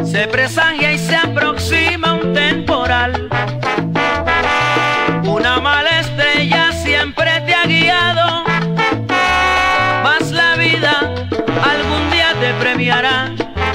Se presagia y se aproxima un temporal. Una mala estrella siempre te ha guiado, mas la vida algún día te premiará.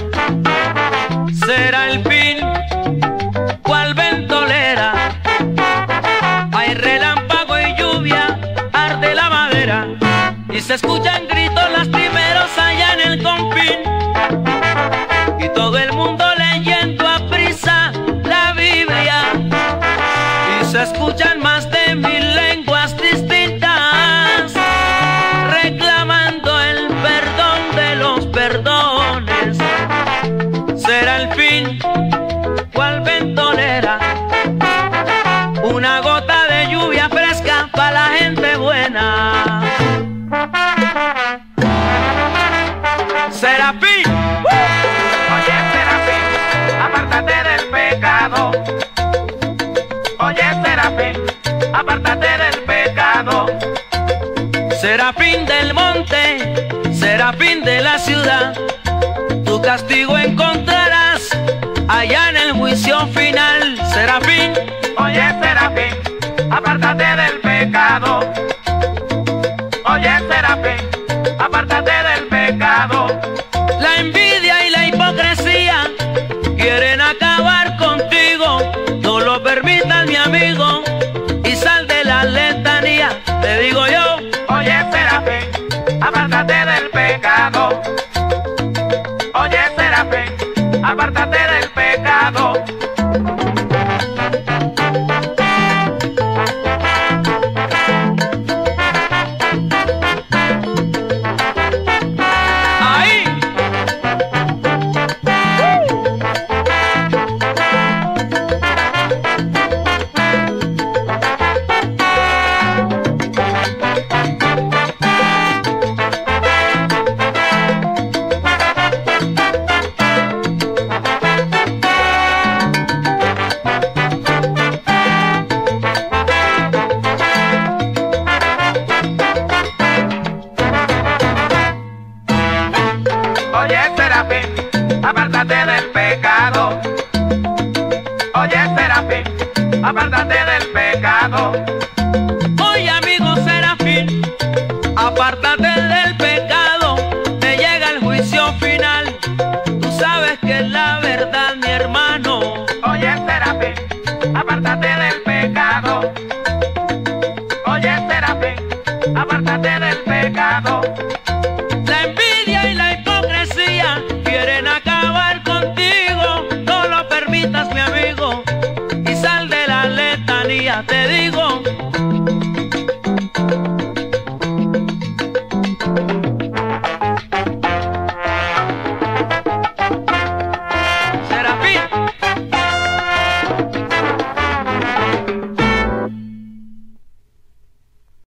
Será el fin, cual ventolera. Hay relámpago y lluvia, arde la madera, y se escuchan gritos lastimeros allá en el confín. Y todo el mundo leyendo a prisa la Biblia, y se escuchan más de 1000 lenguas distintas reclamando el perdón de los perdones. Será el fin, cual ventolera, una gota de lluvia fresca para la gente buena. Serafín. Oye, Serafín, apártate del pecado. Oye, Serafín, apártate del pecado. Serafín del monte, Serafín de la ciudad, tu castigo encontrarás allá en el juicio final. Serafín. Oye, Serafín, apártate del pecado. Oye, Serafín, apártate del pecado. La envidia y la hipocresía quieren acabar contigo. No lo permitas, mi amigo, y sal de la letanía. Te digo yo. Oye, Serafín, apártate del pecado. Oye, Serafín, apártate del pecado. Oye, Serafín, apártate del pecado. Oye, Serafín, apártate del pecado. Oye, amigo Serafín, apártate del pecado. Te llega el juicio final. Tú sabes que es la verdad, mi hermano. Oye, Serafín, apártate del pecado. Oye, Serafín, apártate del pecado.